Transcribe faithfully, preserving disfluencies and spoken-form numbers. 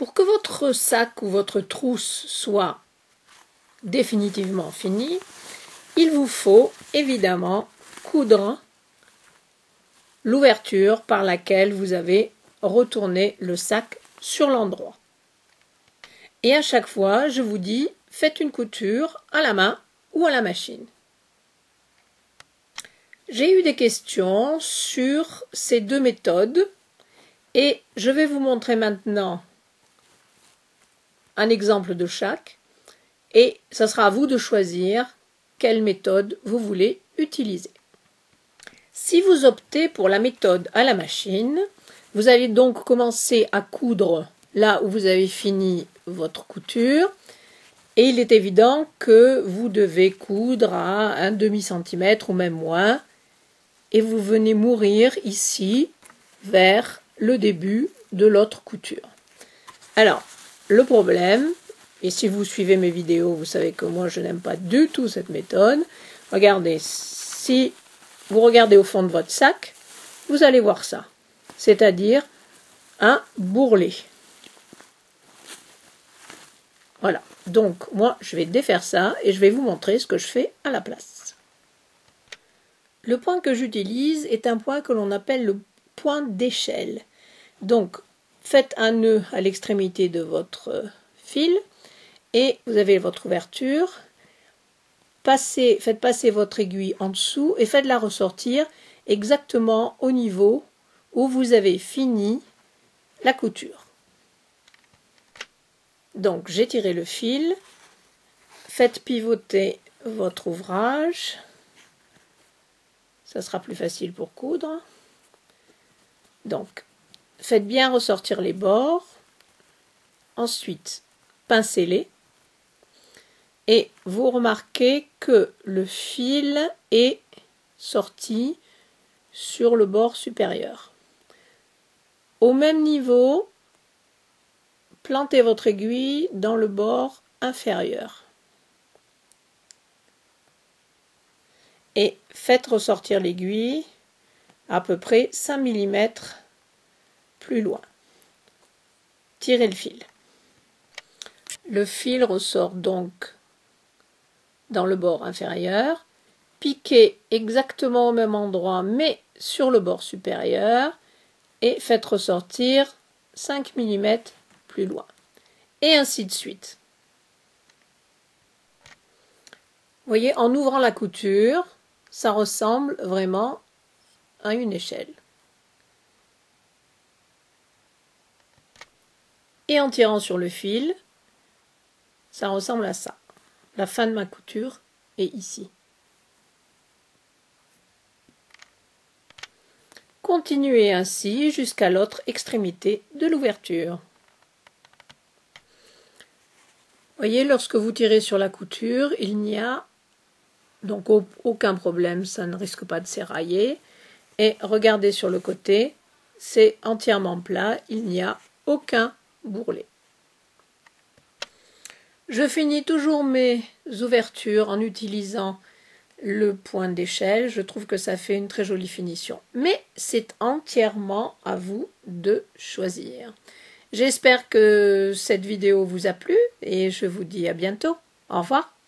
Pour que votre sac ou votre trousse soit définitivement fini, il vous faut évidemment coudre l'ouverture par laquelle vous avez retourné le sac sur l'endroit. Et à chaque fois, je vous dis, faites une couture à la main ou à la machine. J'ai eu des questions sur ces deux méthodes et je vais vous montrer maintenant un exemple de chaque et ce sera à vous de choisir quelle méthode vous voulez utiliser. Si vous optez pour la méthode à la machine, vous allez donc commencer à coudre là où vous avez fini votre couture et il est évident que vous devez coudre à un demi centimètre ou même moins et vous venez mourir ici vers le début de l'autre couture. Alors, le problème, et si vous suivez mes vidéos, vous savez que moi je n'aime pas du tout cette méthode. Regardez, si vous regardez au fond de votre sac, vous allez voir ça, c'est-à-dire un bourrelet. Voilà, donc moi je vais défaire ça et je vais vous montrer ce que je fais à la place. Le point que j'utilise est un point que l'on appelle le point d'échelle. Donc faites un nœud à l'extrémité de votre fil et vous avez votre ouverture. Passez, faites passer votre aiguille en dessous et faites-la ressortir exactement au niveau où vous avez fini la couture. Donc j'ai tiré le fil, faites pivoter votre ouvrage, ça sera plus facile pour coudre. Donc faites bien ressortir les bords, ensuite pincez-les et vous remarquez que le fil est sorti sur le bord supérieur. Au même niveau, plantez votre aiguille dans le bord inférieur et faites ressortir l'aiguille à peu près cinq millimètres plus loin. Tirez le fil. Le fil ressort donc dans le bord inférieur, piquez exactement au même endroit mais sur le bord supérieur et faites ressortir cinq millimètres plus loin. Et ainsi de suite. Vous voyez, en ouvrant la couture, ça ressemble vraiment à une échelle. Et en tirant sur le fil, ça ressemble à ça. La fin de ma couture est ici. Continuez ainsi jusqu'à l'autre extrémité de l'ouverture. Voyez, lorsque vous tirez sur la couture, il n'y a donc aucun problème, ça ne risque pas de s'érailler. Et regardez sur le côté, c'est entièrement plat, il n'y a aucun bourrelet. Je finis toujours mes ouvertures en utilisant le point d'échelle. Je trouve que ça fait une très jolie finition. Mais c'est entièrement à vous de choisir. J'espère que cette vidéo vous a plu et je vous dis à bientôt. Au revoir.